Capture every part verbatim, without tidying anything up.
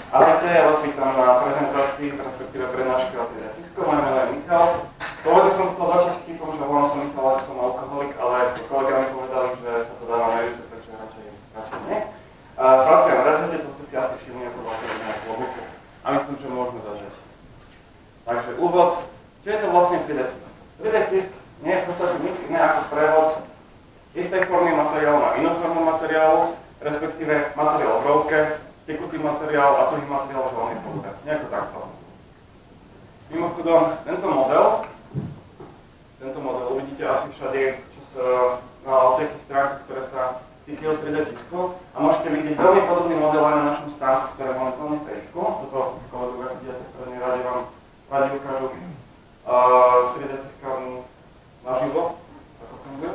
Ahojte, ja vás vítam na prezentácii, respektíve prednáške o tri dé tisku. Moje meno je Michal. Pôvodne som chcel začať vtipom, že volám sa Michal, ale som alkoholik, ale kolega mi povedali, že sa to dáva na YouTube, takže radšej, radšej nie. A pracujem v Red Hate, to ste si asi všimli ako vlastne na blogu. A myslím, že môžeme začať. Takže úvod. Čo je to vlastne tri dé tisk? tri dé tisk nie je v podstate nič iné ako prevod istej formy materiálu na inú formu materiálu, respektíve materiál v rovke, tekutý materiál a tuhý materiál v voľnej podobe. Nejako takto. Mimochodom, tento model, tento model uvidíte asi všade, čo sa na odseky stránky, ktoré sa týkajú tri dé tisku. A môžete vidieť veľmi podobný model aj na našom stránku, ktoré momentálne pečku. Toto kolegovia si diate, ktoré radi vám radi ukážu uh, tri dé tiskárnu naživo, ako funguje.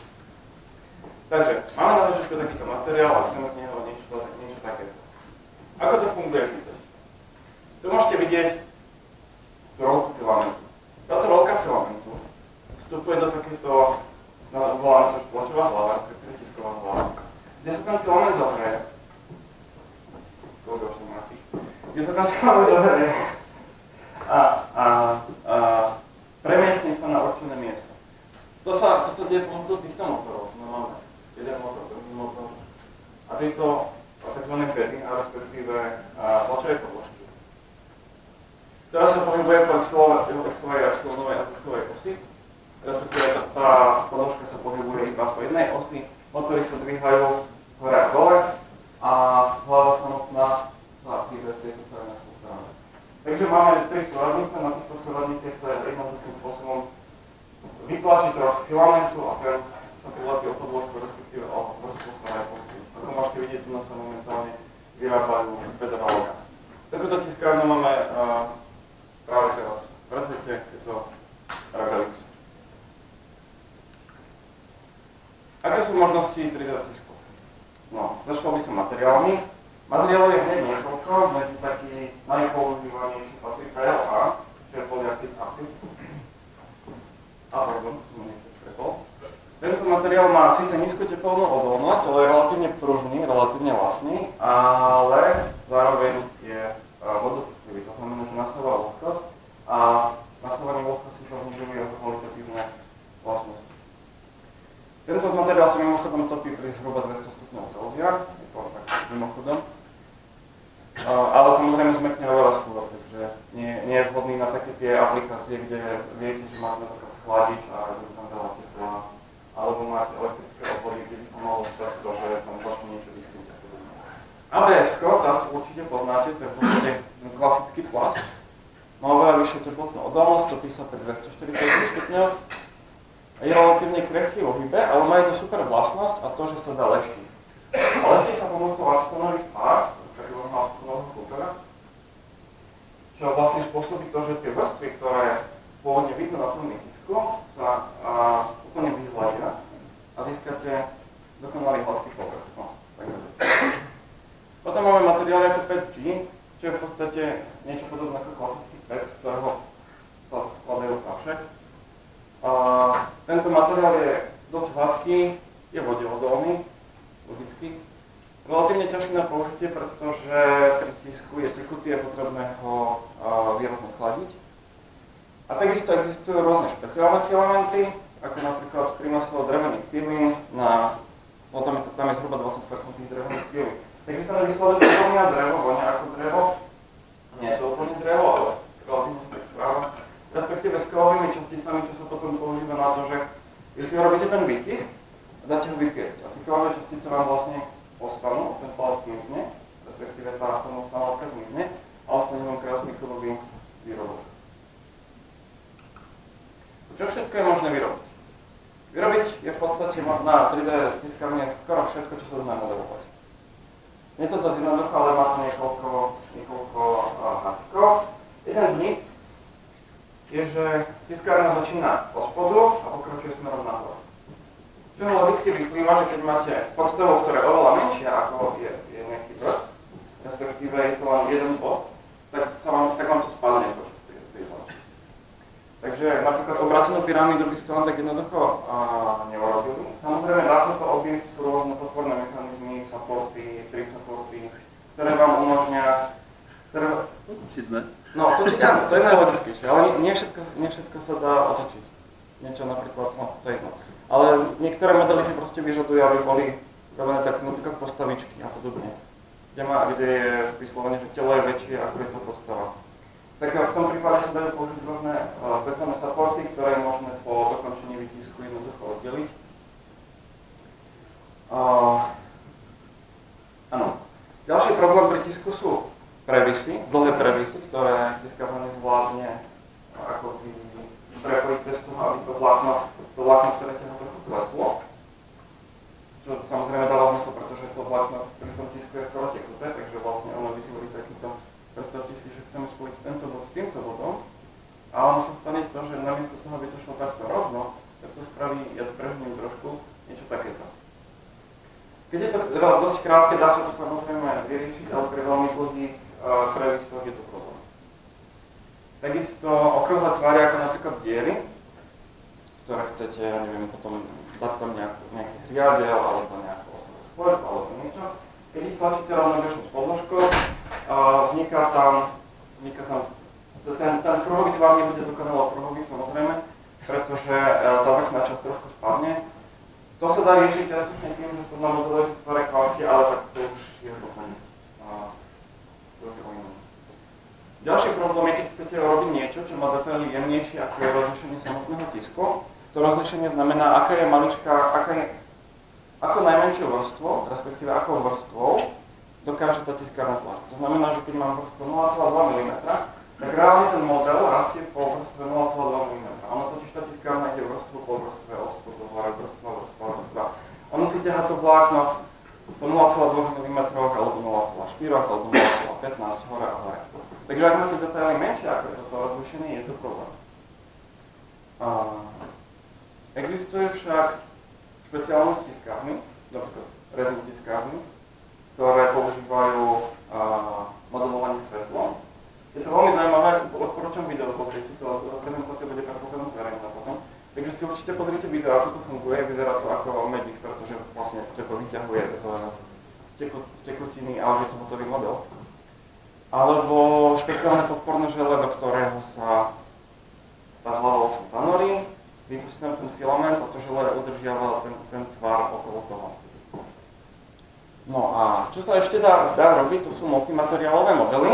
Takže, máme na začiatku takýto materiál a chceme z neho niečo, niečo takéto. Ako to funguje, vidieť? Tu môžete vidieť rolku filamentu. Táto rolka filamentu vstupuje do takéto, voláme to tlačová hlava, respektíve tisková hlava, kde sa ten filament zohreje. Koľko už som máte? Kde sa ten filament zohreje a, a, a premiestni sa na určené miesto. To sa, to sa deje pomocou týchto motorov. No máme jeden motor, druhý motor a tieto tzv. Bedy, a respektíve tlačové podložky, ktorá sa pohybuje po excelovej a epsilonovej a zvukovej osi, respektíve tá podložka sa pohybuje iba po jednej osi, motory sa dvíhajú hore a dole a hlava samotná sa hýbe z tejto strany na tú stranu. Takže máme tri súradnice, na týchto súradniciach sa jednoduchým spôsobom vytlačí troch filamentu a ten sa prilepí o podložku, respektíve o vrstvu, ktorá je pod tým. Ako môžete vidieť, tu sa momentálne vyrábajú pedalóga. Takúto tiskárnu máme uh, práve teraz v Red Hate, je to Ragalix. Aké sú možnosti tri dé tisku? No, začal by som materiálmi. Materiálov je hneď niekoľko, medzi taký najpoužívanejší patrí P L A, čo je polyacid acid. A pardon, to som nechcel stretol. Tento materiál má síce nízku teplnú odolnosť, ale je relatívne pružný, relatívne lacný, ale zároveň je vodocitlivý. To znamená, že nasáva vlhkosť a nasávanie vlhkosti sa znižujú jeho kvalitatívne vlastnosti. Tento materiál sa mimochodom topí pri zhruba dvesto stupňov Celzia, je to tak mimochodom, ale samozrejme zmekne oveľa skôr, takže nie, nie je vhodný na také tie aplikácie, kde viete, že máte napríklad chladič a je tam veľa tepla, alebo máte elektrické obvody, kde by sa malo stať to, že tam začne niečo vyskúť. á bé esko, tam si určite poznáte, to je v podstate klasický plast. Má oveľa vyššiu teplotnú odolnosť, topí sa pri dvestoštyridsať stupňov. Je relatívne krehký vo hybe, ale má jednu super vlastnosť a to, že sa dá leštiť. A leští sa pomocou acetonových pár, takého acetónového filtra, čo vlastne spôsobí to, že tie vrstvy, ktoré pôvodne vidno na tom tisku, sa a, úplne vyhľadia a získate dokonalý hladký povrch. No, potom máme materiály ako pé é cé gé, čo je v podstate niečo podobné ako klasický pé é cé, z ktorého sa skladajú kavše. Tento materiál je dosť hladký, je vodeodolný, logicky. Relatívne ťažký na použitie, pretože pri tisku je tekutý, je potrebné ho výrazne chladiť. A takisto existujú rôzne špeciálne filamenty, ako napríklad z prínosov drevených pilín na, no tam je, tam je zhruba dvadsať percent drevených pilín. Takže to nevyslovene úplne drevo, vonia ako drevo. Nie je to úplne drevo, ale relatívne tak správa. Respektíve s kovovými časticami, čo sa potom používa na to, že keď si robíte ten výtisk a dáte ho vypiecť. A tie kovové častice vám vlastne ostanú, ten palec zmizne, respektíve tá pomocná látka zmizne a ostane vám krásny kovový výrobok. Čo všetko je možné vyrobiť? Vyrobiť je v podstate na tri dé tiskárne skoro všetko, čo sa dá modelovať. Nie je to dosť jednoduché, ale má to niekoľko, niekoľko háčkov. Jeden z nich je, že tiskárna začína od spodu a pokračuje smerom nahor. Čo logicky vyplýva, že keď máte podstavu, ktorá je oveľa menšia ako je, je nejaký vrch, respektíve je to len jeden bod, tak, sa vám, tak vám to spadne počas tej, tej tlače. Takže napríklad obracenú pyramídu by ste len tak jednoducho neurobili. Samozrejme dá sa to obísť, sú rôzne podporné mechanizmy, supporty, tri supporty, ktoré vám umožňa Točiť, ne? No, točiť áno, to je najlogickejšie, ale nie, nie, všetko, nie všetko sa dá otočiť. Niečo napríklad, no, to je jedno. Ale niektoré modely si proste vyžadujú, aby boli robené tak napríklad postavičky a podobne. Kde, má, kde je vyslovene, že telo je väčšie, ako je to postava. Tak v tom prípade sa dajú použiť rôzne uh, betónne supporty, ktoré je možné po dokončení výtisku jednoducho oddeliť. Uh, áno. Ďalší problém pri tisku sú previsy, dlhé previsy, ktoré tiskárne zvládne ako by prepojiť bez toho, aby to vlákno, to vlákno, ktoré ťa trochu kleslo. Čo samozrejme dáva zmysel, pretože to vlákno pri tom tisku je skoro tekuté, takže vlastne ono vytvorí takýto, predstavte si, že chceme spojiť tento bod s týmto bodom a ono sa stane to, že namiesto toho, aby to šlo takto rovno, tak to spraví, ja to prehniem trošku, niečo takéto. Keď je to dosť krátke, dá sa to samozrejme vyriešiť, ale pri veľmi dlhých uh, previsoch je to problém. Takisto okrúhle tvary, ako napríklad diery, ktoré chcete, ja neviem, potom dať tam nejakú, nejaký hriadel, alebo nejakú osobu spojť, alebo niečo. Keď ich tlačíte rovnobežnou podložkou, uh, vzniká tam, vzniká tam, ten, ten kruhový tvar nebude dokonalo kruhový, samozrejme, pretože uh, tá vrchná časť trošku spadne. To sa dá riešiť jasne tým, že to na modele tvare kvalitky, ale tak to už je úplne uh, Ďalší problém je, keď chcete robiť niečo, čo má detaily jemnejšie, ako je rozlišenie samotného tisku. To rozlišenie znamená, aká je maličká, aká je, ako najmenšou vrstvou, respektíve akou vrstvou dokáže tá tiskárna tlačiť. To znamená, že keď mám vrstvu nula celá dva milimetra, tak reálne ten model rastie po vrstve nula celá dva milimetra. Ono totiž tá tiskárna ide vrstvu po vrstve, od spodu hore, vrstva, vrstva, vrstva. Ono si ťahá to vlákno po nula celá dva milimetra, alebo nula celá štyri, alebo nula celá pätnásť, hore a hore. Takže ak máte detaily menšie ako je toto rozlišenie, je to problém. Uh, existuje však špeciálne tiskárny, napríklad rezin tiskárny, ktoré používajú uh, modelovanie svetlom. Je to veľmi zaujímavé, odporúčam video pozrieť si to, prezentácia bude predpokladom verejná potom. Takže si určite pozrite video, ako to funguje, vyzerá to ako Magic, pretože vlastne to vyťahuje z, z tekutiny a už je to hotový model. Alebo špeciálne podporné žele, do ktorého sa tá hlava vlastne zanorí, vypustí tam ten filament a to žele udržiava ten, ten tvar okolo toho. No a čo sa ešte dá, dá robiť, to sú multimateriálové modely.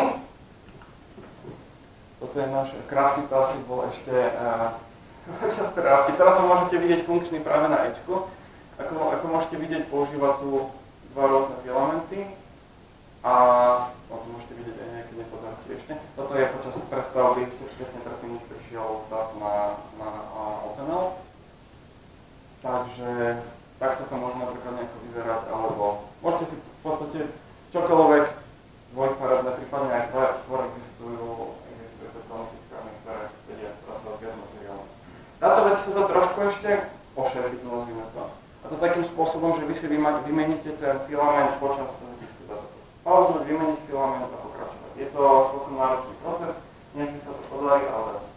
Toto je náš krásny basketball ešte uh, čas prerávky. Teraz ho môžete vidieť funkčný práve na Ečku. Ako, ako môžete vidieť, používa tu dva rôzne filamenty. A no, môžete vidieť aj nejaké nepodávky ešte. Toto je počas prestavby, ešte presne predtým, než prišiel čas na, na OpenL. Takže takto to môže napríklad nejako vyzerať, alebo môžete si v podstate čokoľvek dvojfarebné, prípadne aj tvor existujú, existujú totálne tiskárne, ktoré vedia pracovať viac materiálov. Táto vec sa dá trošku ešte ošefiť, nazvime to. A to takým spôsobom, že vy si vymeníte ten filament počas toho tisku. Pauznúť, vymeniť filament a pokračovať. Je to celkom náročný proces, niekedy sa to podarí, ale raz.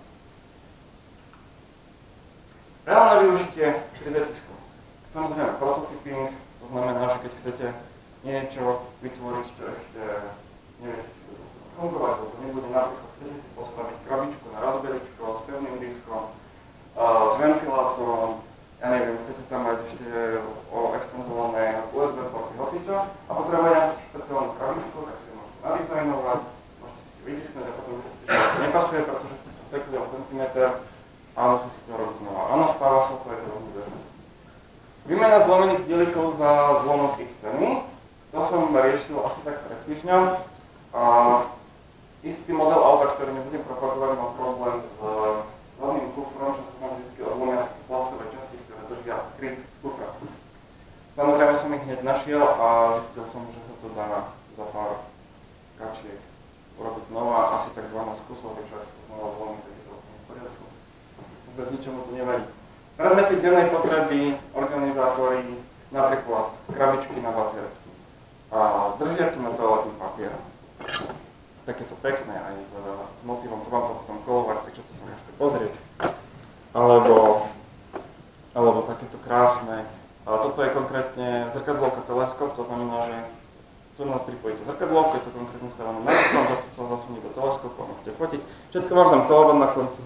Reálne využitie tri dé tisku. Samozrejme prototyping, to znamená, že keď chcete niečo vytvoriť, čo ešte neviete, či bude fungovať, alebo to nebude, napríklad chcete si postaviť krabičku na Raspberryčko s pevným diskom, s ventilátorom, ja neviem, chcete tam mať ešte extendované ú es bé porty, hocičo, a potrebujete nejakú špeciálnu krabičku, tak si môžete nadizajnovať, môžete si vytisknúť a potom zistíte, že to nepasuje, pretože ste sa sekli o centimeter a musíte si to robiť znova. Áno, stáva sa to, je to veľmi bežné. Výmena zlomených dielikov za zlomok ich ceny, to som riešil asi tak pred týždňom. A istý model auta, ktorý nebudem propagovať, má problém s hlavným kufrom, že sa tam vždy odlomia plastové časti, ktoré držia kryt kufra. Samozrejme som ich hneď našiel a zistil som, že sa to dá za pár kačiek urobiť znova, asi tak dvanásť kusov, takže sa to znova zlomí, takže to vlastne v poriadku. Vôbec ničomu to nevadí. Predmety dennej potreby, organizátori, napríklad krabičky na baterky a držiaky na toaletný papier. Takéto pekné aj s, s motivom, to vám to potom kolovať, takže to sa môžete pozrieť. Alebo, alebo takéto krásne. A toto je konkrétne zrkadlovka teleskop, to znamená, že tu na pripojíte zrkadlo, keď to konkrétne stávané na ekran, to sa zasunie do teleskopu a môžete fotiť. Všetko máš tam kolobom na konci.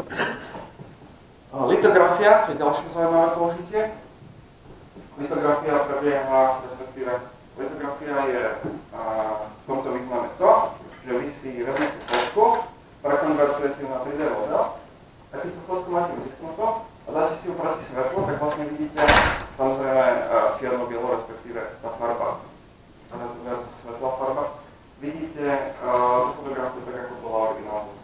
Litografia, to je ďalšie zaujímavé použitie. Litografia prebieha, respektíve litografia je a, v tomto význame to, že vy si vezmete fotku, prekonvertujete ju na tri dé model, takýto fotku máte vytisknutú a dáte si ju proti svetlu, tak vlastne vidíte samozrejme čierno-bielo, respektíve tá farba, versus svetlá farba. Vidíte tú fotografiu tak, ako bola originálna.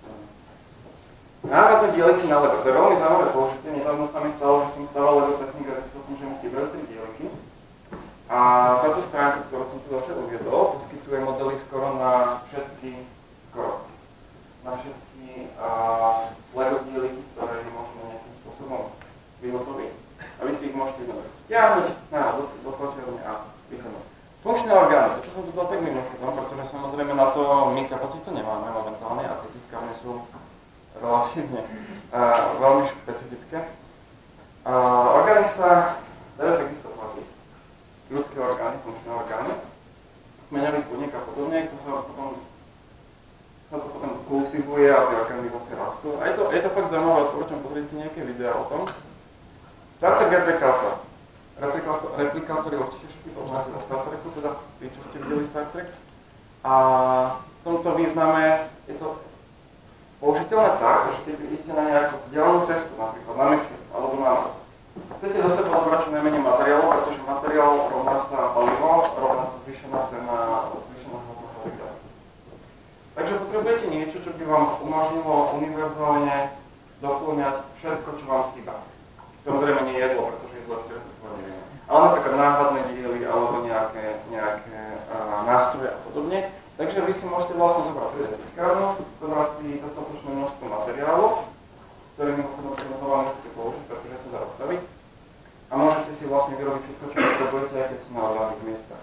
Náhradné dieliky na Lego. To je veľmi zaujímavé použitie. Nedávno sa mi stalo, že som stával Lego Technik a zistil som, že mi chýbajú tri dieliky. A táto stránka, ktorú som tu zase uviedol, poskytuje modely skoro na všetky, skoro, na všetky a, Lego dieliky, ktoré je možno nejakým spôsobom vyhotoviť. A vy si ich môžete jednoducho stiahnuť na do, do počiarne a vykonať. Funkčné orgány, to čo som tu dal tak mimochodom, pretože samozrejme na to my kapacitu nemáme momentálne a tie tiskárne sú relatívne uh, veľmi špecifické. Uh, orgány sa dajú takisto platiť. Ľudské orgány, funkčné orgány, kmeňových buniek a podobne, to sa potom sa to potom kultivuje a tie orgány zase rastú. A je to, je to fakt zaujímavé, odporúčam pozrieť si nejaké videá o tom. Star Trek replikátor. Replikátor, replikátory určite všetci poznáte zo Star Treku, teda vy, čo ste videli Star Trek. A v tomto význame je to použiteľné tak, že keď idete na nejakú vzdialenú cestu, napríklad na mesiac alebo na Mars, chcete zase zobrať čo najmenej materiálov, pretože materiál rovná sa palivo, rovná sa zvýšená cena, zvýšená hmotná paliva. Takže potrebujete niečo, čo by vám umožnilo univerzálne doplňať všetko, čo vám chýba. Samozrejme nie jedlo, pretože jedlo je nevieme. Ale napríklad náhradné diely alebo nejaké, nejaké uh, nástroje a podobne. Takže vy si môžete vlastne zobrať tri dé tiskárnu, zobrať si dostatočné množstvo materiálu, ktoré mimochodom znova môžete použiť, pretože sa dá rozstaviť. A môžete si vlastne vyrobiť všetko, čo potrebujete, aj keď sú na odľahných miestach.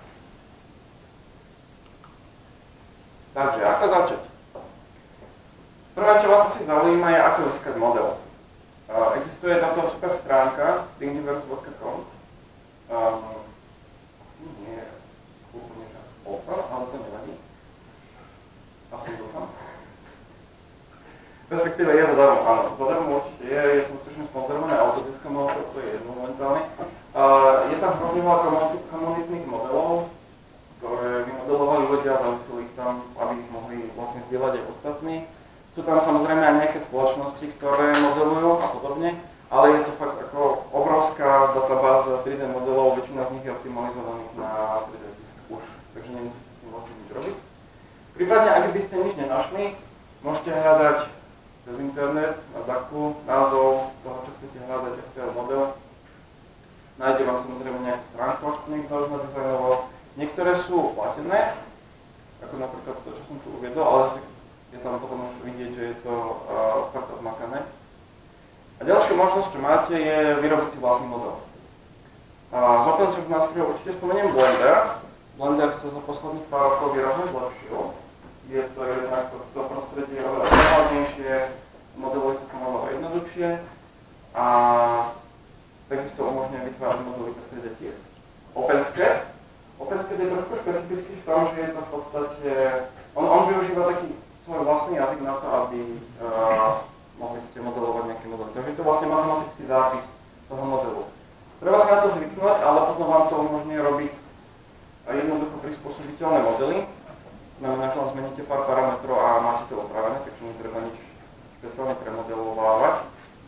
Takže, ako začať? Prvé, čo vás asi zaujíma, je, ako získať model. Uh, existuje táto super stránka thingiverse bodka com. Um, nie je úplne open, ale to nevadí. Aspoň dúfam. Respektíve je zadarmo, áno. Zadarmo určite je, je to útočne sponzorované Autodeskom, to je jedno momentálne. Uh, je tam hrozne veľa komunitných modelov, ktoré vymodelovali ľudia, zavisili ich tam, aby ich mohli vlastne zdieľať aj ostatní. Sú tam samozrejme aj nejaké spoločnosti, ktoré modelujú a podobne, ale je to fakt ako obrovská databáza tri dé modelov, väčšina z nich je optimalizovaných na tri dé tisk už, takže nemusíte s tým vlastne nič robiť. Prípadne, ak by ste nič nenašli, môžete hľadať cez internet na daku názov toho, čo chcete hľadať, es té el model. Nájde vám samozrejme nejakú stránku, ako to niekto už nadizajnoval. Niektoré sú platené, ako napríklad to, čo som tu uviedol, ale zase je tam potom už vidieť, že je to uh, fakt odmakané. A ďalšia možnosť, čo máte, je vyrobiť si vlastný model. Uh, z open source nástrojov určite spomeniem Blender. Blender sa za posledných pár rokov výrazne zlepšil. Je to jednak to, to prostredie je oveľa prehľadnejšie, modeluje sa to oveľa jednoduchšie a takisto umožňuje vytvárať modely pre tri dé tisk. OpenSCAD. OpenSCAD je trošku špecifický v tom, že je to v podstate, on, on využíva taký svoj vlastný jazyk na to, aby uh, mohli ste modelovať nejaké modely. Takže je to vlastne matematický zápis toho modelu. Treba sa na to zvyknúť, ale potom vám to umožňuje robiť jednoducho prispôsobiteľné modely. Znamená, že len zmeníte pár parametrov a máte to opravené, takže netreba nič špeciálne premodelovávať.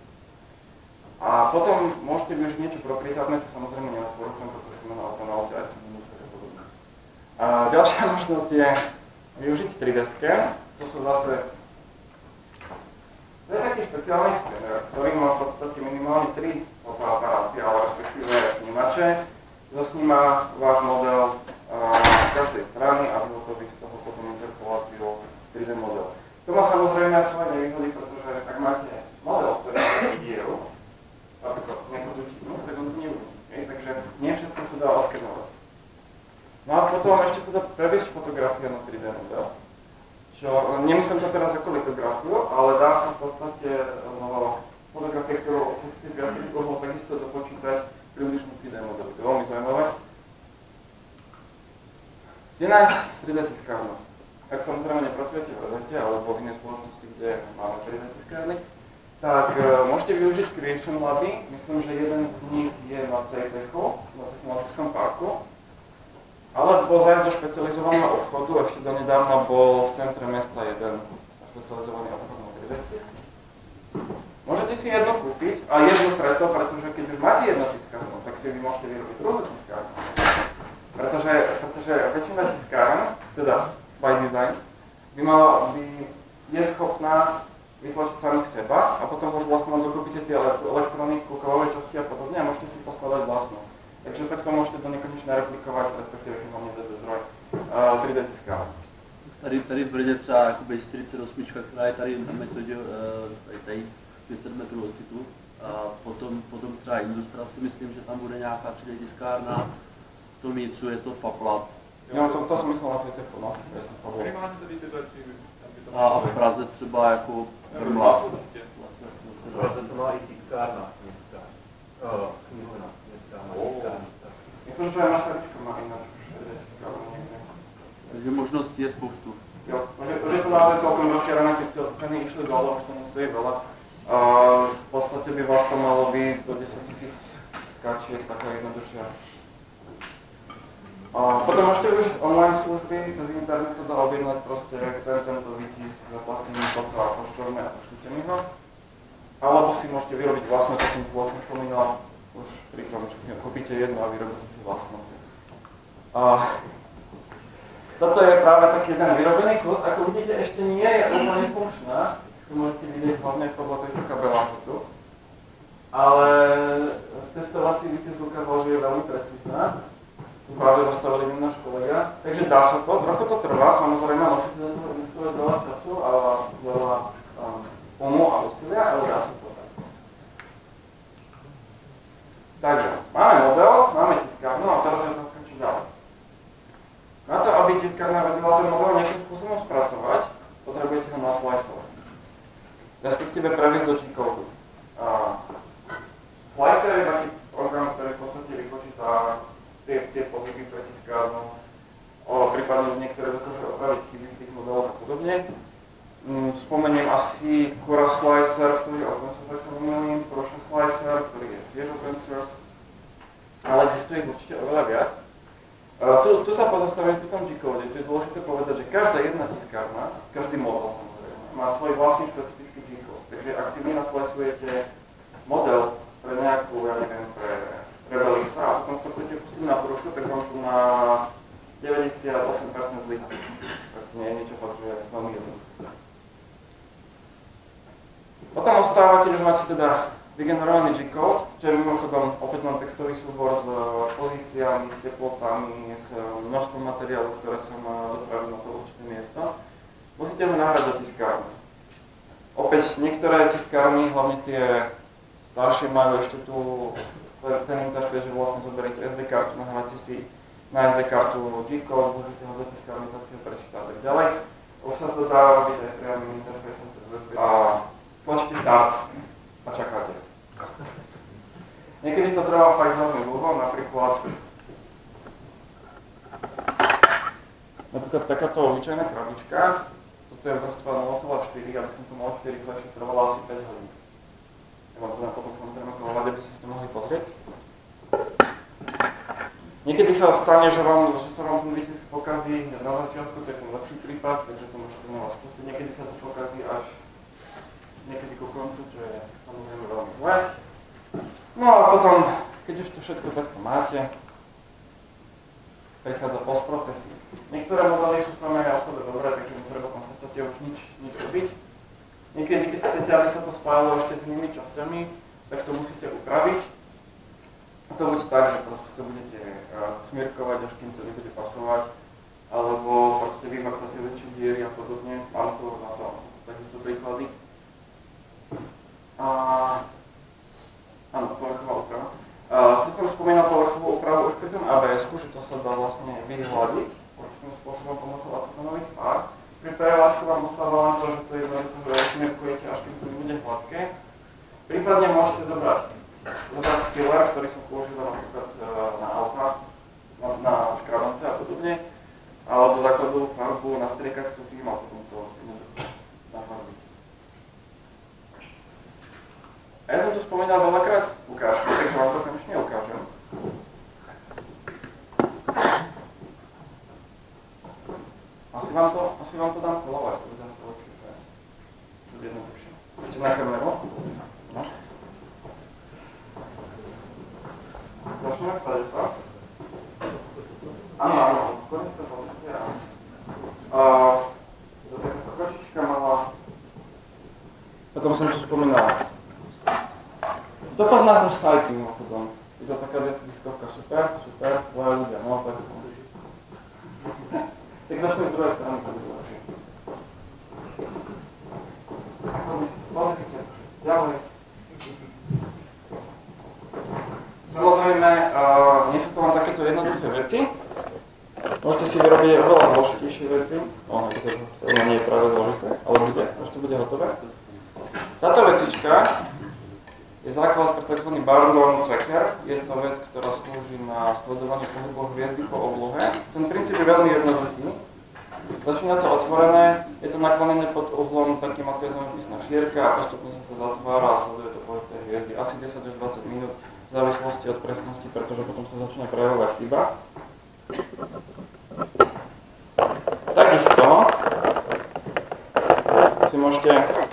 A potom môžete využiť niečo proprietárne, čo samozrejme neodporúčam, pretože to má naozaj aj sú minusy a podobne. A ďalšia možnosť je využiť tri dé scan. To sú zase... To je taký špeciálny skener, ktorý má v podstate minimálne tri fotoaparáty, ale respektíve snímače. Zasníma váš model uh, z každej strany a vyhotoví z toho potom interpoláciu tri dé model. To má samozrejme svoje nevýhody, pretože ak máte model, ktorý má vidieru, napríklad nejakú dutinu, tak on to neuvidí. Takže nie všetko sa dá oskenovať. No a potom ešte sa dá previesť fotografia na tri dé model. Čo, nemyslím to teraz ako litografiu, ale dá sa v podstate no, fotografie, ktorú chcete z viacerých uhlov takisto dopočítať približne tri dé modely. To je veľmi zaujímavé. nájsť tri dé tiskárnu. Ak samozrejme nepracujete v Redete alebo v inej spoločnosti, kde máme tri dé tiskárny, tak uh, môžete využiť Creation Laby. Myslím, že jeden z nich je na CETECu, na technologickom parku. Alebo zájsť do špecializovaného obchodu, ešte donedávna bol v centre mesta jeden špecializovaný obchod na tri dé tisk. Môžete si jedno kúpiť a jedno preto, pretože keď už máte jedno tiskárnu, tak si vy môžete vyrobiť druhú tiskárnu. Pretože, pretože väčšina tiskáren, teda by design, by, mala, by je schopná vytlačiť samých seba a potom už vlastne dokúpite tie elektroniku, kovové časti a podobne a môžete si poskladať vlastnú. Takže takto môžete do nekonečna replikovať, respektíve keď vám nedá zdroj uh, tri dé tiskárny. Tady, tady v Brně třeba jakoby čtyřicet osm, která je tady na metodě, tady, tady pět set metrů odkytu. A potom, potom třeba Industra si myslím, že tam bude nějaká tři dé tiskárna. V tom Jícu je to FabLab. Jo, to, to jsem myslel na CETECu, no. A v Praze třeba jako FabLab. V Praze to má i tiskárna dneska. Knihovna dneska má tiskárna. Myslím, že aj Masaryčko má ináč tiskárnu niekde. Takže možností je spoustu. Jo, už je to naozaj celkom rozšírené, keď ceny išli dole, už to nestojí veľa. Uh, v podstate by vás to malo výjsť do desať tisíc kačiek, taká jednoduchšia. Uh, potom môžete využiť online služby, cez internet sa dá objednať proste, chcem tento výtisk, zaplatím toto a poštovné a pošlite mi ho. Alebo si môžete vyrobiť vlastnú, to som tu vlastne spomínal už pri tom, že si kúpite jednu a vyrobíte si vlastnú. Uh, toto je práve taký jeden vyrobený kus, ako vidíte ešte nie je úplne funkčná. Tu môžete vidieť hlavne podľa tejto kabeláku tu. Ale testovací výtisk ukázal, že je veľmi precízna. Tu práve zastavili mi náš kolega. Takže dá sa to, trochu to trvá, samozrejme nosíte do toho investuje veľa času a veľa um, umu a úsilia, ale dá sa to. Takže, máme model, máme tiskárnu a teraz je otázka, čo ďalej. Na to, aby tiskárna vedela ten model nejakým spôsobom spracovať, potrebujete ho nasliceovať. Respektíve previesť do G-code. Slicer je taký program, ktorý v podstate vypočíta tie, tie pohyby pre tiskárnu, prípadne niektoré dokáže opraviť chyby v tých modeloch a podobne. Spomeniem asi Cura Slicer, ktorý je open source, ak sa nemýlim, Prussian Slicer, ktorý je tiež open source, ale existuje určite oveľa viac. Uh, tu, tu sa pozastavím pri tom G-code, tu je dôležité povedať, že každá jedna tiskárna, každý model samozrejme, má svoj vlastný špecifický G-code. Takže ak si vy naslicujete model pre nejakú, ja neviem, pre Rebel X a potom to chcete pustiť na Prussiu, tak vám tu na deväťdesiatosem percent zlyha. Takže nie je niečo fakt, že je veľmi jednoduché. Potom ostáva, keď už máte teda vygenerovaný G-code, čo je mimochodom opäť len textový súbor s pozíciami, s teplotami, s množstvom materiálu, ktoré sa má dopraviť na to určité miesto. Musíte ho nahrať do tiskárny. Opäť niektoré tiskárny, hlavne tie staršie, majú ešte tu ten interfejs, že vlastne zoberiete es dé kartu, nahráte si na es dé kartu G-code, môžete ho do tiskárny, to si ho prečítať a tak ďalej. Už sa to dá robiť aj priamým interfejsom cez ú es bé. A tlačíte start a čakáte. Niekedy to trvá fakt veľmi dlho, napríklad napríklad takáto obyčajná krabička, toto je vrstva nula celá štyri, aby som to mal štyri flashy, trvala asi päť hodín. Ja vám to na potom samozrejme povolať, aby ste si to mohli pozrieť. Niekedy sa stane, že, vám, že sa vám ten výtisk pokazí na začiatku, to je ten lepší prípad, takže to môžete znova spustiť. Niekedy sa to pokazí až niekedy ku koncu, čo je samozrejme veľmi zlé. No a potom, keď už to všetko takto máte, prichádza postprocesing. Niektoré modely sú samé o sebe dobré, takže netreba tam v podstate už nič, nič robiť. Niekedy, keď chcete, aby sa to spájalo ešte s inými časťami, tak to musíte upraviť. A to bude tak, že proste to budete uh, smierkovať, až kým to nebude pasovať, alebo proste vymaknete väčšie diery a podobne. Mám tu na to takisto príklady. A áno, povrchová úprava. Uh, Keď som spomínal povrchovú úpravu už pri tom á bé esku, že to sa dá vlastne vyhľadiť určitým spôsobom pomocou acetonových pár. Pri pé el ačku vám ostáva len to, že to jednoducho smierkujete, až kým to nebude hladké. Prípadne môžete zobrať, zobrať filler, ktorý som používal napríklad na auta, na, na škrabance a podobne. Ale dal do základu farbu na striekačku cím a potom to nafarbiť. A ja som tu spomínal veľakrát ukážky, takže vám to konečne ukážem. Asi vám to, asi vám to dám kolovať, to bude asi lepšie, že to bude jednoduchšie. Ešte na kameru. No. Začneme sa, je to? Áno, áno, konec to pozrite, áno. To taká kočička malá. Potom som tu spomínal. To poznáte v sajte mimochodom. Je to taká diskovka, super, super, tvoje ľudia, no tak. Tak začneme z druhej strany, to bude lepšie. Pozrite, ďalej. Samozrejme, uh, nie sú to len takéto jednoduché veci. Môžete si vyrobiť oveľa zložitejšie veci. No, to nie je práve zložité, ale bude, až to bude hotové. Táto vecička je základ pre tzv. Barndorn tracker. Je to vec, ktorá slúži na sledovanie pohybov hviezdy po oblohe. Ten princíp je veľmi jednoduchý. Začína to otvorené, je to naklonené pod uhlom takým, ako je zemepisná šírka a postupne sa to zatvára a sleduje to pohyb tej hviezdy. Asi desať až dvadsať minút v závislosti od presnosti, pretože potom sa začína prejavovať chyba. Takisto si môžete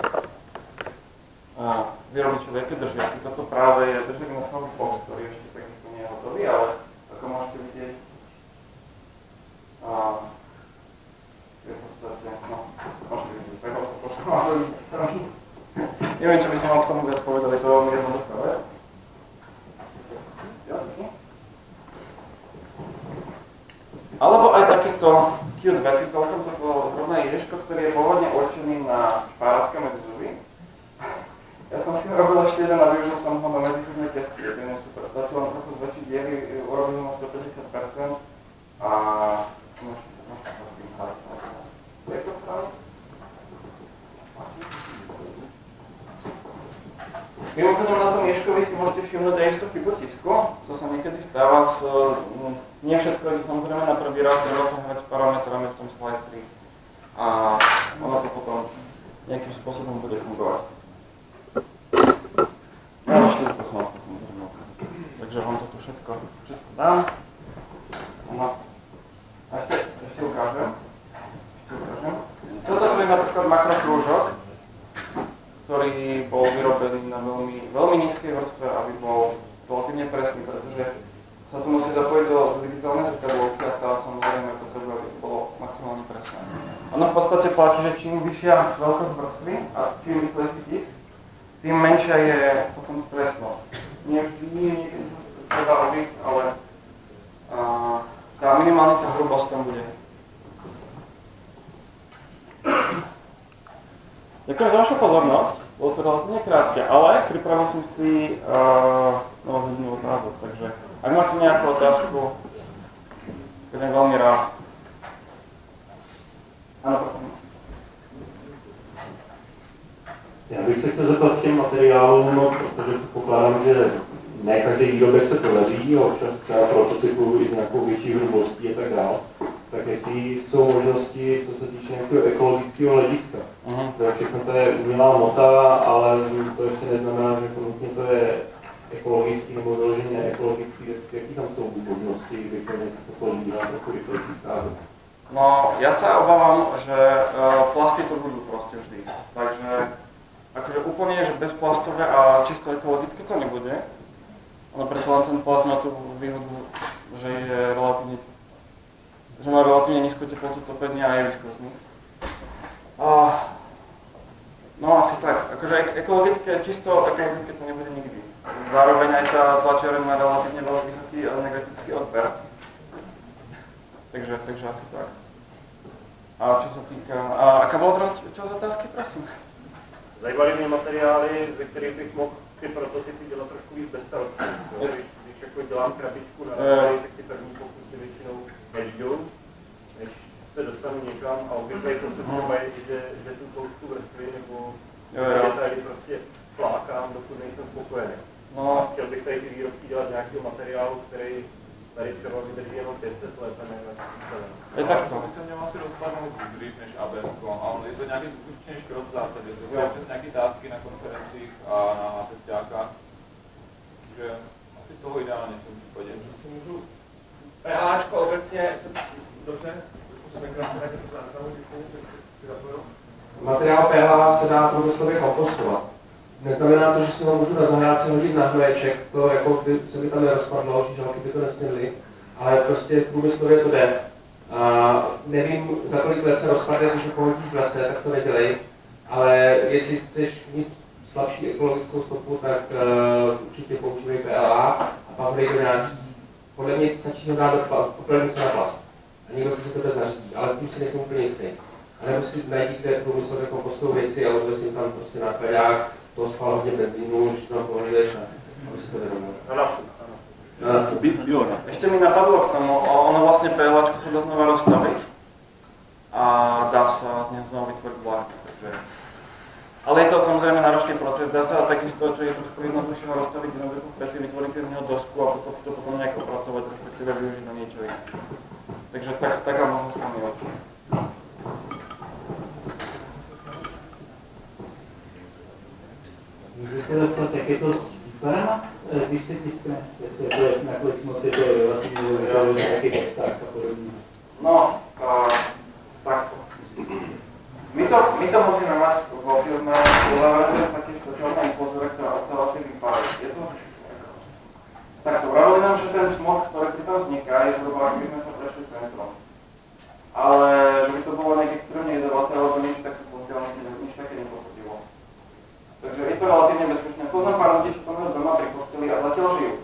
a, vyrobiť všelijaké držiaky. Toto práve je držiak na soundbox, ktorý ešte takisto nie je hotový, ale ako môžete vidieť, a, je v podstate, no, môžete vidieť, tak to pošlo, ale vidíte sami. Neviem, čo by som vám k tomu viac povedal, je to veľmi jednoduchá vec. Alebo aj takéto cute veci, celkom toto zrovna ježko, ktorý je pôvodne určený na špáratka medzi zuby. Ja som si ho robil ešte jeden a využil som ho na medzizubné ťažky, jeden je super. Stačilo len trochu zväčšiť diery, urobil ho na stopäťdesiat percent a môžete sa, môžete sa s tým háť. Je to správne? Mimochodom na tom ježkovi si môžete všimnúť aj istú chybu tisku, to sa niekedy stáva s... Nie všetko je samozrejme na prvý raz, treba sa hrať s parametrami v tom sliceri a ono to potom nejakým spôsobom bude fungovať. No ešte to som sa samozrejme ukázať. Takže vám to tu všetko, všetko dám. No. A ešte, ešte ukážem. Ešte ukážem. Toto je napríklad makrokrúžok, ktorý bol vyrobený na veľmi, veľmi nízkej vrstve, aby bol relatívne presný, pretože sa tu musí zapojiť do digitálnej zrkadlovky a tá samozrejme potrebuje, aby to bolo maximálne presné. Ono v podstate platí, že čím vyššia veľkosť vrstvy a čím rýchlejší tisk, tým menšia je potom presnosť. Nie vždy, niekedy sa treba obísť, ale a, tá minimálne tá hrubosť tam bude. Ďakujem za vašu pozornosť, bolo to relatívne krátke, ale pripravil som si uh, novú hodinu otázok, takže ak máte nejakú otázku, budem veľmi rád. Áno, prosím. Já bych se chtěl zeptat k těm materiálům, no, protože pokládám, že ne každý výrobek se podaří, občas třeba prototypují i s nějakou větší hrubostí a tak dále. Tak jaký jsou možnosti, co se týče nějakého ekologického hlediska? Uh-huh. To všechno to je umělá hmota, ale to ještě neznamená, že nutně to je ekologický nebo založený neekologický. Jaký tam jsou možnosti, kdyby to něco políbila trochu rychlejší stále? No, ja sa obávam, že uh, plasty to budú proste vždy. Takže akože úplne, že bezplastové a čisto ekologické to nebude. Ale preto len ten plast má tú výhodu, že je relatívne že má relatívne nízku teplotu topenia a je viskozný. Uh, no asi tak, akože ekologické, čisto ekologické to nebude nikdy. Zároveň aj tá tlačiareň má relatívne veľmi vysoký energetický odber. Takže, takže asi tak. A čo sa týka... A aká bola teraz čas otázky, prosím? Zajímaly mě materiály, ze kterých bych mohl ty prototypy dělat trošku víc bezstarostně. Když, když jako dělám krabičku na radě, tak ty první pokusy většinou nejdou, než se dostanu někam a obvykle prostě třeba je, že, že tu spoustu vrstvy nebo detaily prostě flákám, dokud nejsem spokojený. No. Chtěl bych tady ty výrobky dělat z nějakého materiálu, který Tady třeba vydrží jenom pět set let a nevím, Je tak to. To by se mělo asi rozpadnout dřív než á bé es, ale je to nějaký určitě škrot v zásadě. To jsou přes nějaké tásky na konferencích a na testiákách. Takže asi toho ideálně v tom případě. si můžu... PHčko obecně se dobře, zkusíme krátce na to záznamu, děkuji, že zapojil. Materiál pH se dá průmyslově kompostovat. Neznamená to, že si ho můžu na zahrádce hodit na hnoječek, to jako by se mi tam nerozpadlo, že žalky by to nesměly, ale prostě průmyslově to jde. A nevím, za kolik let se rozpadne, když ho pohodíš v lese, tak to nedělej, ale jestli chceš mít slabší ekologickou stopu, tak uh, určitě používej P L A a pak hodej do nějaký. Podle mě stačí ho dát do popelní se na plast. A někdo si to tebe zařídí, ale tím si nejsem úplně jistý. A nebo si najdi, kde průmyslově kompostou věci a odvezím tam prostě nákladák, to spal hodně benzínu, když to tam pohodeš a aby si to vyrovnal. Ano. Ešte mi napadlo k tomu, ono vlastne PLAčko sa dá znova rozstaviť a dá sa z neho znova vytvoriť vlákno, takže... Ale je to samozrejme náročný proces, dá sa takisto, čo je trošku jednoduchšie ho rozstaviť jednoduchú veci, vytvoriť si z neho dosku a potom to potom nejako pracovať, respektíve využiť na niečo iné. Takže tak, taká možnosť tam je určite. Můžu se zeptat, jak je to s výparama, když se tiskne, jestli je to na kolik moc je to relativně jaký vztah a podobně. No, uh, takto. My to, my to musíme mať vo firme uzavrieť v takých špeciálnej pozore, ktorá odsáva tie výpary. Je to takto, vravili nám, že ten smog, ktorý pri tom vzniká, je zhruba, ak by sme sa prešli centrom. Ale že by to bolo nejak extrémne jedovaté alebo niečo, tak sa zatiaľ nič také nepotvrdilo. Takže je to relatívne bezpečné. Poznám pár ľudí, čo to majú doma pri posteli a zatiaľ žijú.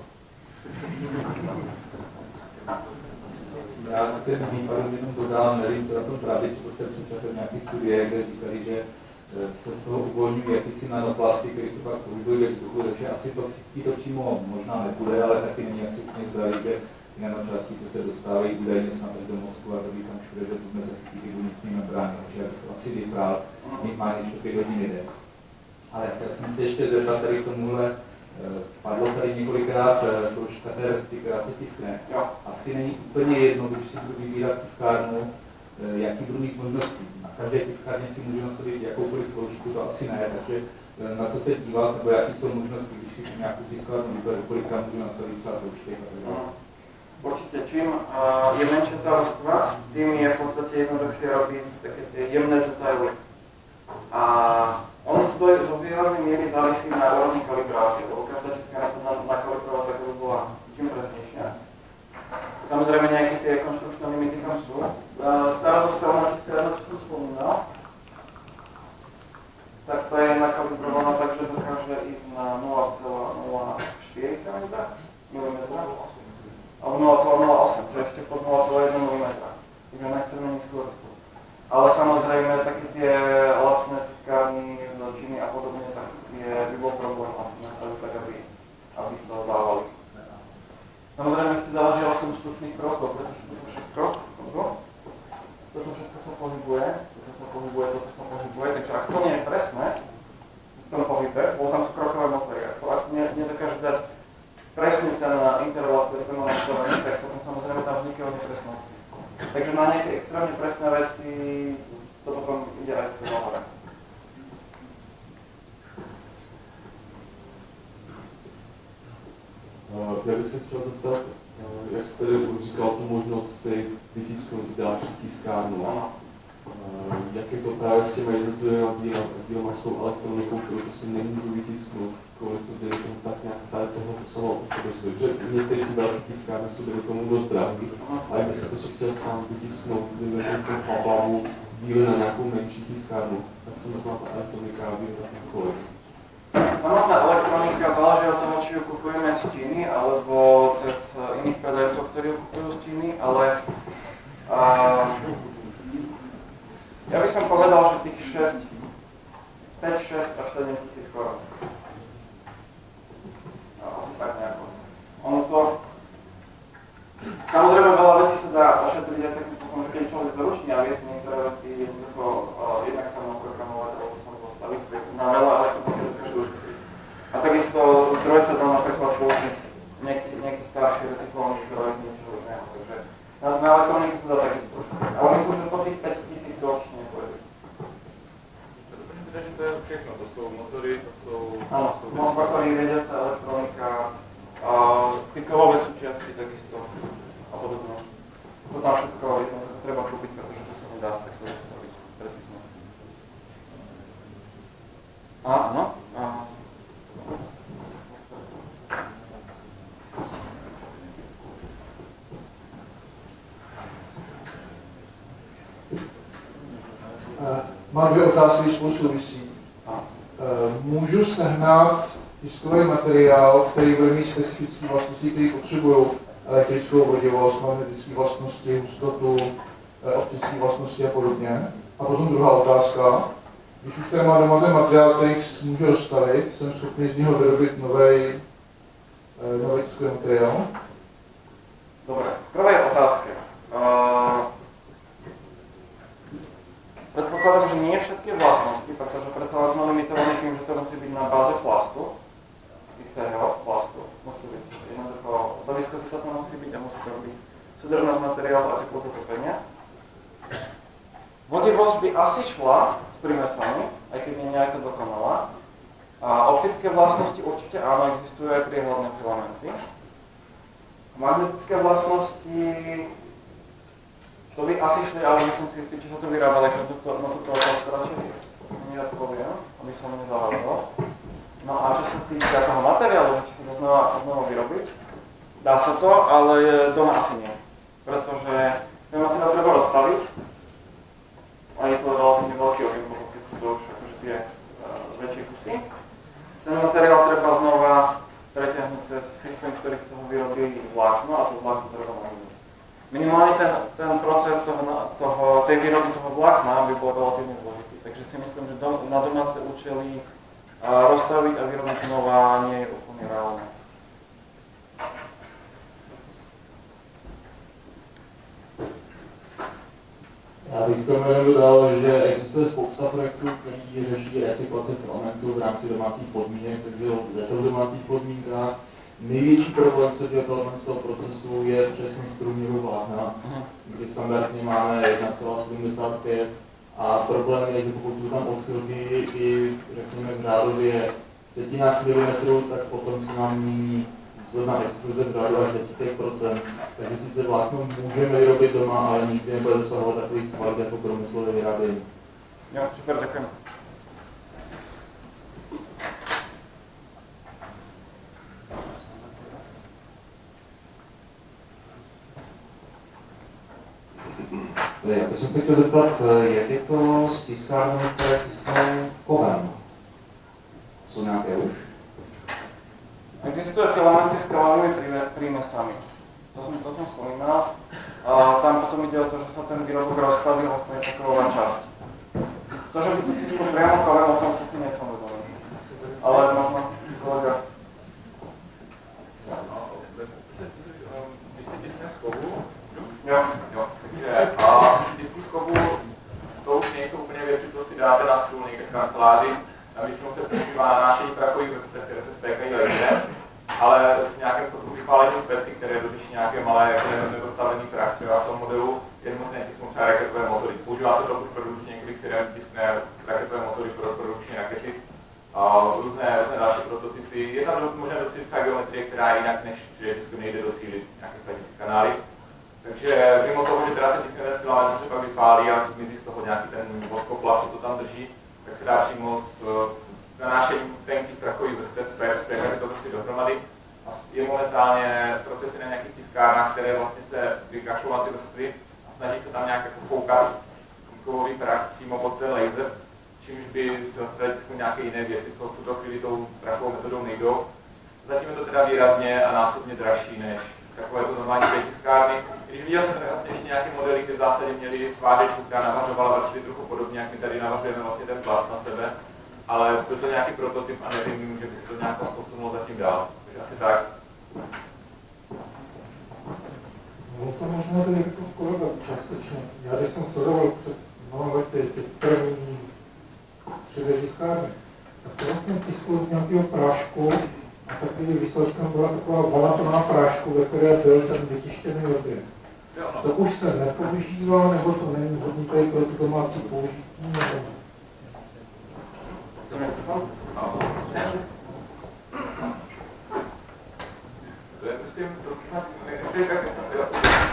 Já na ten výpad jenom dodám, nevím, co na tom právě, četl jsem před časem nějaké studie, kde říkali, že se z toho uvolňují jakýsi nanoplasty, který se pak pohybují ve vzduchu, takže asi toxický to přímo možná nebude, ale taky není asi úplně zdravý, že ty nanočástice se dostávají údajně snad až do mozku a robí tam všude, že budeme zachytí ty buněční membrány, takže já bych to asi vypral, minimálně čtyři hodiny jde. Ale chtěl jsem se ještě zeptat tady k tomuhle, padlo tady několikrát složka té vrsty, která se tiskne. Asi není úplně jedno, když si budu vybírat tiskárnu, jaký budu mít možnosti. Na každé tiskárně si můžu nastavit jakoukoliv složku, to asi ne, takže na co se dívat, nebo jaký jsou možnosti, když si nějakou tiskárnu vyberu, kolikrát můžu nastavit třeba složky. Určite, čím uh, je menšia tá vrstva, tým je v podstate jednoduchšie robiť také tie jemné detaily. A ono to do výraznej miery závisí na úrovni kalibrácie, lebo každá tiskárna sa dá nakalibrovať tak, aby bola čím presnejšia. Samozrejme nejaké tie konštrukčné limity tam sú. Uh, tá rozostávna tiskárna, čo som spomínal, tak tá je nakalibrovaná tak, že dokáže ísť na nula celá nula štyri milimetra alebo nula celá nula osem, čo je ešte pod nula celá jedna milimetra. Takže na extrémne nízku vrstvu. Ale samozrejme také tie lacné tiskárny z Číny a podobne, tak je, by bol problém asi nastaviť tak, aby, aby to dávali. Samozrejme, to záleží od konštručných krokov, pretože toto všetko, toto všetko sa pohybuje, toto sa pohybuje, toto sa pohybuje, takže ak to nie je presné, v tom pohybe, lebo tam sú krokové motory, ak to ak nedokáže dať presne ten interval, ktorý to má nastavený, tak potom samozrejme tam vznikajú nepresnosti. Takže na nejaké extrémne presné veci to potom ide aj z celého hore. Já bych se chtěl zeptat, jak jste říkal tu možnost si vytisknout další tiskárnu. Jak je to právě s těmi jednotlivými s tou elektronikou, kterou to si nemůžu vytisknout, kolik to jde tomu tak nějak tady toho samo o sobě stojí. Protože některé ty velké tiskárny jsou do tomu dost drahé, a jak bych se to si chtěl sám vytisknout, kdyby to chlapavu díly na nějakou menší tiskárnu, tak se na ta elektronika vyjde kolik. Samotná elektronika záleží od toho, či ju kupujeme z Číny alebo cez iných predajcov, ktorí ju kupujú z Číny, ale uh, ja by som povedal, že tých šesť, päť, šesť až sedem tisíc korún. No, asi tak nejako. Ono to... Samozrejme veľa vecí sa dá ošetriť aj takým spôsobom, že keď človek zručí a vie si niektoré veci jednoducho uh, jednak sa mnou programovať, alebo sa mnou postaviť na veľa elektroniky dokáže ušetriť. A takisto zdroj sa dá napríklad použiť nejaký, nejaký starší recyklovaný zdroj z niečoho Mám dvě otázky, které spolu souvisí. Můžu sehnat tiskový materiál, který bude mít specifické vlastnosti, které potřebují elektrickou vodivost, magnetické vlastnosti, hustotu, optické vlastnosti a podobně. A potom druhá otázka. Když už tady má doma ten materiál, který můžu rozstavit, jsem schopný z něho vyrobit nový tiskový materiál? Dobre, v prvej otázke. Uh, predpokladám, že nie všetky vlastnosti, pretože predsa sme limitovaní tým, že to musí byť na báze plastu, istého plastu. Musí byť jednoducho, do viskozita to musí byť a musí to robiť súdržnosť materiálu a teplotu topenia. Vodivosť by asi šla s prímesami, aj keď nie je nejaká dokonalá. A optické vlastnosti určite áno, existujú aj priehľadné filamenty. Magnetické vlastnosti, to by asi šli, ale nie som si istý, či sa to vyrábalo, keď to, no toto otázka radšej neodpoviem, aby som nezavádzal. No a čo sa týka toho materiálu, že či sa to znova, znova vyrobiť, dá sa to, ale doma asi nie. Pretože ten materiál treba rozstaviť a je to relatívne veľký objem, keď sú to už akože tie uh, väčšie kusy. Ten materiál treba znova preťahnuť cez systém, ktorý z toho vyrobí vlákno a to vlákno treba nahodiť. Minimálne ten, ten proces toho, toho, tej výroby toho vlákna by bol relatívne zložitý. Takže si myslím, že dom, na domáce účely a rozstaviť a vyrobiť znova nie je úplne reálne. Já bych tomu jenom dodal, že existuje spousta projektů, který řeší recyklaci filamentů v rámci domácích podmínek, takže lze to v domácích podmínkách. Největší problém, co dělá filament z toho procesu, je přesnost průměru vlákna, kdy standardně máme jedna celá sedmdesát pět a problém je, že pokud jsou tam odchylky i řekněme v řádově setinách milimetrů, tak potom se nám mění zrovna extruze v řádu až deset procent. Takže sice vlákno můžeme vyrobit doma, ale nikdy nebude dosahovat takových kvalit jako průmyslové vyrábění. Jo, super, děkuji. Já bych se chtěl zeptat, jak je to s tiskárnou, které tisknou kovem? Jsou nějaké už? Existuje filamenty s kovovými prímesami. To som, to som spomínal. A tam potom ide o to, že sa ten výrobok rozstaví vlastne je taková časť. To, že by to tisklo priamo kovem, o tom si nie som vedomý. Ale možno kolega. Když si tiskne z kovu, jo. Jo, takže a tisky z kovu, to už nejsou úplně věci, co si dáte na stůl někde v kanceláři. A většinou se používá na nášení prachových vrstev, které se spékají laserem, ale s nějakým vypálením peci, které dotyčí nějaké malé jako nedostavený prach. Třeba v tom modelu je možné tisknout třeba raketové motory. Používá se to už produkčně někdy, které tiskne raketové motory pro produkční rakety a různé, různé další prototypy. Je tam možné docílit třeba geometrie, která jinak než tři dé tisku nejde docílit nějaké chladicí kanály. Takže mimo toho, že teda se tiskne ten filament, se pak vypálí a zmizí z toho nějaký ten voskoplast, co to tam drží, tak se dá přímo s nanášením tenkých prachových vrstev spékat to prostě dohromady. A je momentálně procesy na nějakých tiskárnách, které vlastně se vykašlou na ty vrstvy a snaží se tam nějak jako foukat kovový prach přímo pod ten laser, čímž by se zase dali tisknout nějaké jiné věci, co v tuto chvíli tou prachovou metodou nejdou. Zatím je to teda výrazně a násobně dražší než takové to normální tiskárny. Když viděl jsem tady vlastně ještě nějaké modely, které v zásadě měly svářečku, která navařovala vrstvy trochu podobně, jak my tady navařujeme vlastně ten plast na sebe, ale byl to nějaký prototyp a nevím, že by se to nějak posunulo zatím dál. Takže asi tak. No to možná tady jako kolega částečně. Já když jsem sledoval před mnoha lety ty první tři dé tiskárny, tak to vlastně tisklo z nějakého prášku a takový výsledkem byla taková vanatomná prášku, ve které byl ten vytištěný objekt. To už se nepoužívá, nebo to není vhodný tady pro to domácí použití, nebo To je myslím, to snad nechci, jak jsem dělal.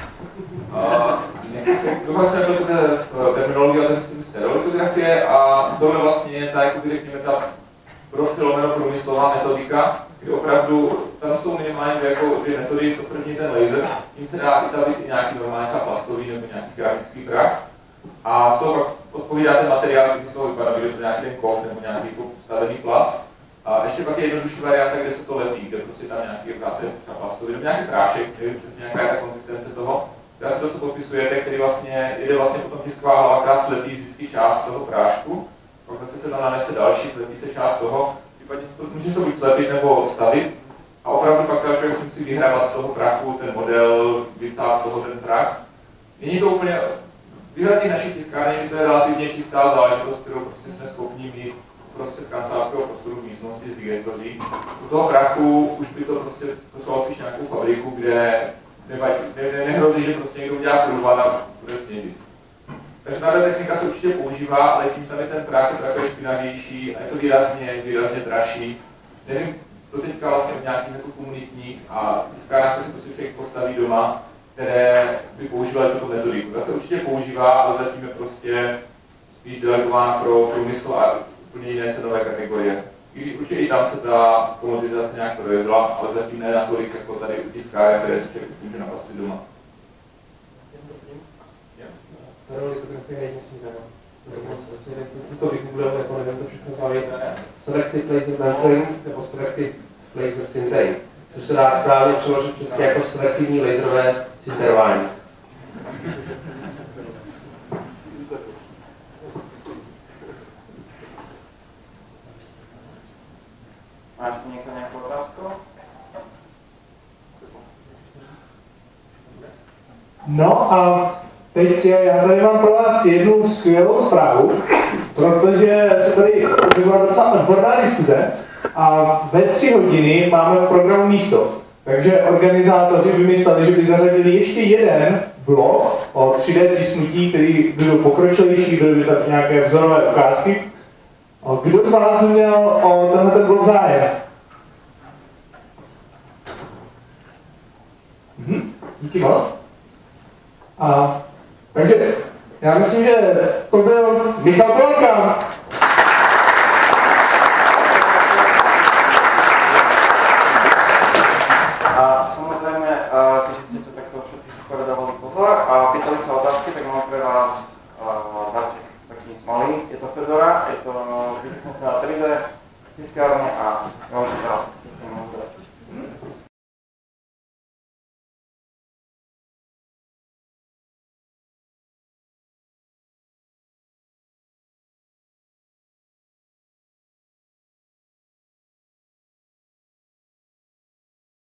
Dokonce jsem byl v terminologii a ten stereolitografie a to je vlastně ta, jakoby řekněme, ta profilomeno průmyslová metodika, kdy opravdu tam jsou minimálně dvě jako dvě metody, to první ten laser, tím se dá vytavit i nějaký normální třeba plastový nebo nějaký grafický prach. A z toho pak odpovídá ten materiál, který z toho vypadá, bude to nějaký ten kov nebo nějaký stavený plast. A ještě pak je jednodušší varianta, kde se to lepí, kde prostě tam nějaký okáce třeba plastový, nebo nějaký prášek, nevím přesně nějaká je ta konzistence toho. Která si to, co popisujete, který vlastně, jde vlastně potom tisková hlava, která slepí vždycky část toho prášku, pak zase se tam nanese další, slepí se část toho, případně to může to buď slepit nebo stavit. A opravdu pak teda člověk si musí vyhrávat z toho prachu ten model, vystát z toho ten prach. Není to úplně, výhled těch našich tiskární, že to je relativně čistá záležitost, kterou prostě jsme schopni mít prostě v kancelářského prostoru v místnosti z digestoří. U toho prachu už by to prostě potřebovalo spíš nějakou fabriku, kde nevadí, ne, ne, nehrozí, že prostě někdo udělá průvan a bude sněžit. Takže tato technika se určitě používá, ale tím tam je ten prach je takový špinavější a je to výrazně, výrazně dražší. Nevím, to teďka vlastně v nějakých jako komunitních a tiskárnách se prostě člověk postaví doma, které by používaly tuto metodiku. Ta se určitě používá, ale zatím je prostě spíš delegována pro průmysl a úplně jiné cenové kategorie. I když určitě i tam se ta komoditizace nějak provedla, ale zatím ne natolik jako tady u tiskáren, které se člověk s tím může napastit doma. Stereolitografie je něco jiného. To vygooglil, jako nevím, to všechno znali. Selective laser mentoring nebo selective laser sintering, což se dá správně přeložit česky jako selektivní laserové sinterování. Máš tu někdo nějakou otázku? No a teď já tady mám pro vás jednu skvělou zprávu, protože se tady byla docela odborná diskuze a ve tři hodiny máme v programu místo. Takže organizátoři vymysleli, že by zařadili ještě jeden blok o tři dé tisknutí, který byl pokročilejší, byly by tam nějaké vzorové ukázky. Kdo z vás by měl o tenhle blok zájem? Mhm, díky moc. A, takže já myslím, že to byl Michal Polka. A samozřejmě, když jste to takto všetci si dávali pozor a pýtali se otázky, tak mám pre vás darček. Taký malý, je to Fedora, je to vytisknuté na tri dé tiskárni